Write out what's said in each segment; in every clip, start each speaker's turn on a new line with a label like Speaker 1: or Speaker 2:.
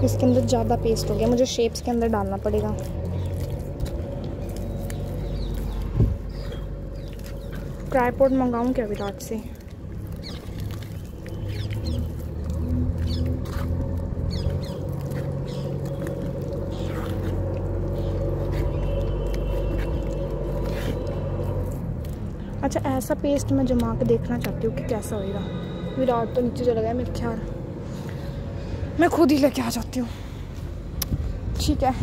Speaker 1: इसके अंदर ज़्यादा पेस्ट हो गया, मुझे शेप्स के अंदर डालना पड़ेगा। ट्राइपॉड मंगाऊँ क्या विराट से? अच्छा, ऐसा पेस्ट मैं जमा के देखना चाहती हूँ कि कैसा होएगा। विराट तो नीचे चला गया, मेरे ख्याल मैं खुद ही लेके आ जाती हूँ। ठीक है,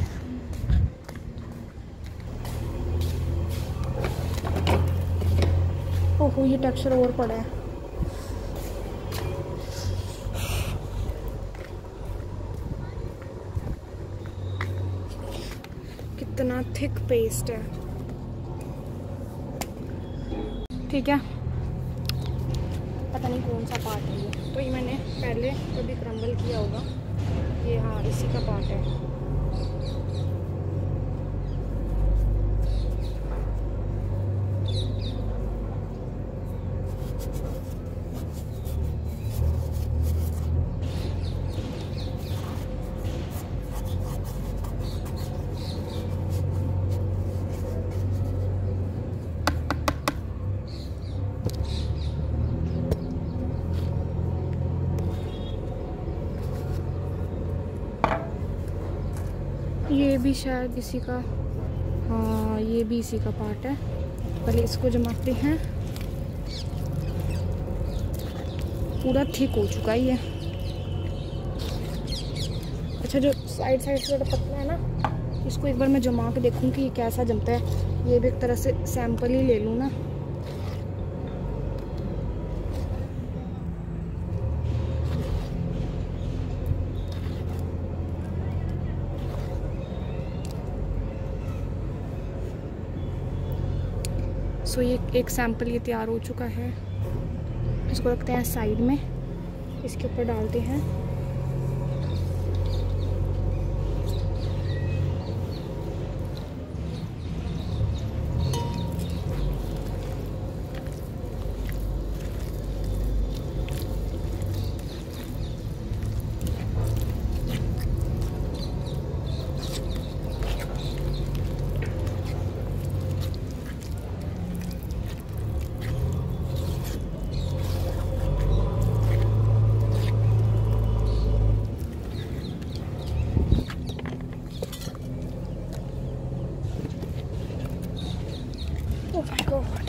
Speaker 1: ओहो ये टेक्सचर और पड़ा है। कितना थिक पेस्ट है। ठीक है, पता नहीं कौन सा पार्ट है ये, तो ये मैंने पहले कभी क्रम्बल किया होगा। ये हाँ, इसी का पार्ट है। ये भी शायद इसी का, हाँ ये भी इसी का पार्ट है। पहले इसको जमाते हैं। पूरा थिक हो चुका है ये। अच्छा, जो साइड से थोड़ा पतला है ना, इसको एक बार मैं जमा के देखूँ कि ये कैसा जमता है। ये भी एक तरह से सैंपल ही ले लूँ ना। सो ये एक सैंपल ये तैयार हो चुका है। इसको रखते हैं साइड में, इसके ऊपर डालते हैं। Oh my God.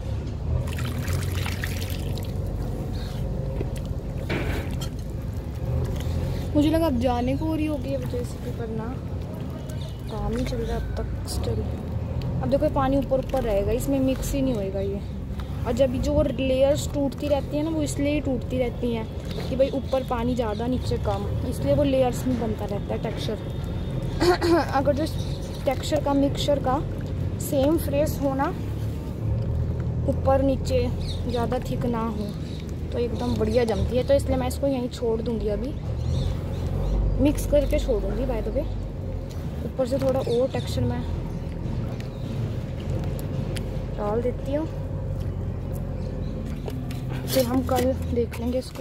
Speaker 1: मुझे लगा अब जाने को हो रही होगी वजह से, पर ना काम ही चल रहा है अब तक स्टिल। अब देखो पानी ऊपर ऊपर रहेगा, इसमें मिक्स ही नहीं होएगा ये। और जब जो लेयर्स टूटती रहती है ना, वो इसलिए ही टूटती रहती हैं कि भाई ऊपर पानी ज़्यादा नीचे कम, इसलिए वो लेयर्स में बनता रहता है टेक्सचर। अगर जो टेक्सचर का मिक्सचर का सेम फ्रेश होना, ऊपर नीचे ज़्यादा थिक ना हो, तो एकदम बढ़िया जमती है। तो इसलिए मैं इसको यहीं छोड़ दूँगी, अभी मिक्स करके छोड़ूंगी। बाय द वे ऊपर से थोड़ा और टेक्सचर मैं डाल देती हूँ, फिर हम कल देख लेंगे इसको।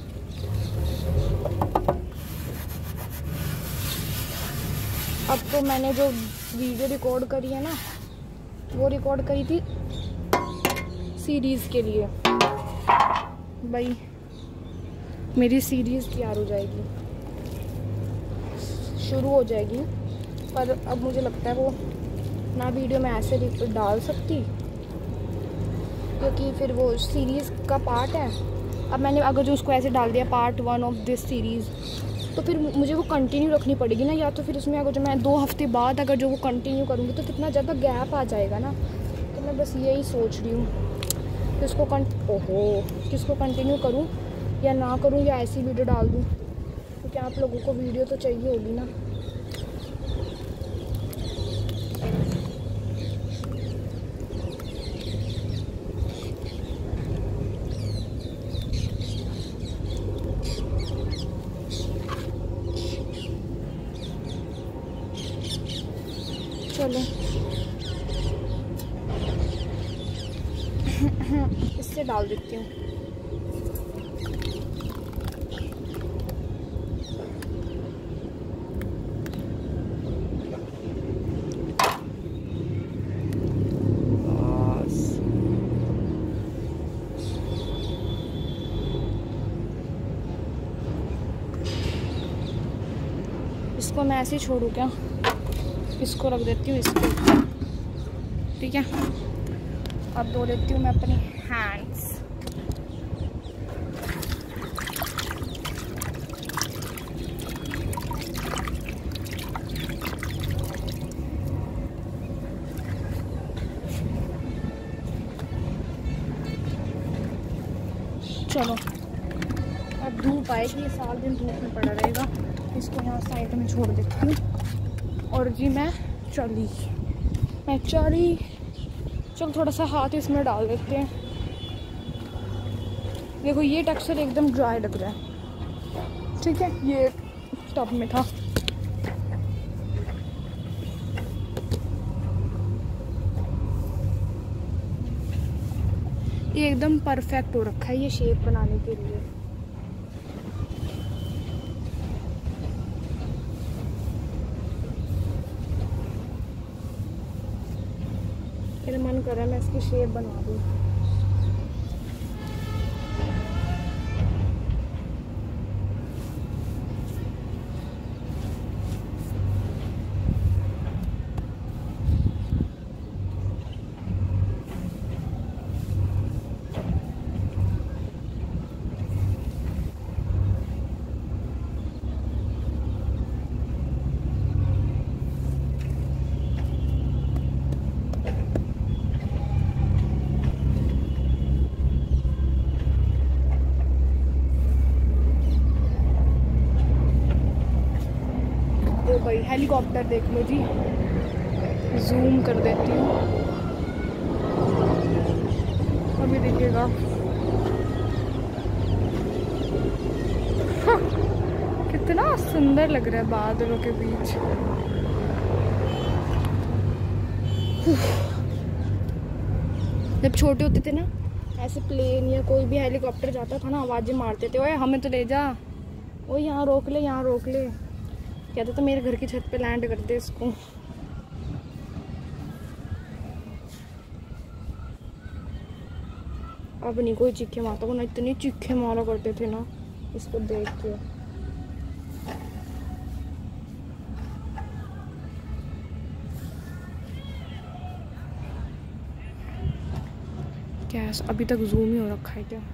Speaker 1: अब तो मैंने जो वीडियो रिकॉर्ड करी है ना, वो रिकॉर्ड करी थी सीरीज़ के लिए। भाई मेरी सीरीज़ तैयार हो जाएगी, शुरू हो जाएगी, पर अब मुझे लगता है वो ना वीडियो में ऐसे डाल सकती, क्योंकि फिर वो सीरीज़ का पार्ट है। अब मैंने अगर जो उसको ऐसे डाल दिया पार्ट 1 ऑफ दिस सीरीज़, तो फिर मुझे वो कंटिन्यू रखनी पड़ेगी ना, या तो फिर उसमें अगर जो मैं 2 हफ्ते बाद अगर जो वो कंटिन्यू करूँगी तो कितना ज़्यादा गैप आ जाएगा ना। तो मैं बस यही सोच रही हूँ कि उसको किसको कंटिन्यू करूँ या ना करूँ, या ऐसी वीडियो डाल दूँ, क्योंकि आप लोगों को वीडियो तो चाहिए होगी ना। चलो इससे डाल देती हूँ। इसको मैं ऐसे ही छोड़ूँ क्या? इसको रख देती हूँ इसके ऊपर, ठीक है। अब धो लेती हूँ मैं अपनी हैंड्स। चलो, अब धूप आएगी, ये सारा दिन धूप में पड़ा रहेगा। इसको यहाँ साइड में छोड़ देती हूँ और जी मैं चली। चल थोड़ा सा हाथ इसमें डाल देते हैं। देखो ये टेक्सचर एकदम ड्राई लग रहा है, ठीक है। ये टब में था। ये एकदम परफेक्ट हो रखा है ये शेप बनाने के लिए। मेरा मन कर रहा है मैं इसकी शेप बना दूँ। भाई हेलीकॉप्टर देख लो जी, जूम कर देती हूँ, अभी देखिएगा। हाँ, कितना सुंदर लग रहा है बादलों के बीच। जब छोटे होते थे ना, ऐसे प्लेन या कोई भी हेलीकॉप्टर जाता था ना, आवाजें मारते थे, ओए हमें तो ले जा, ओए यहाँ रोक ले, यहाँ रोक ले। कहते तो मेरे घर की छत पे लैंड कर दे इसको। अब नहीं कोई चीखे मारता, वो ना इतनी चीखे मारा करते थे ना इसको देख के। क्या अभी तक जूम ही हो रखा है क्या?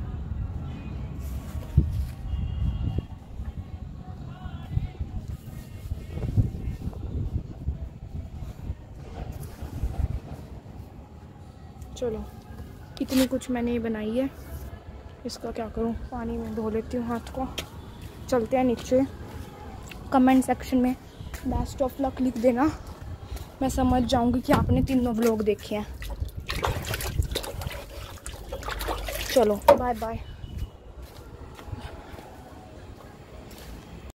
Speaker 1: चलो, इतनी कुछ मैंने ये बनाई है, इसका क्या करूँ, पानी में धो लेती हूँ हाथ को। चलते हैं नीचे। कमेंट सेक्शन में बेस्ट ऑफ लक लिख देना, मैं समझ जाऊँगी कि आपने तीनों व्लॉग देखे हैं। चलो बाय बाय।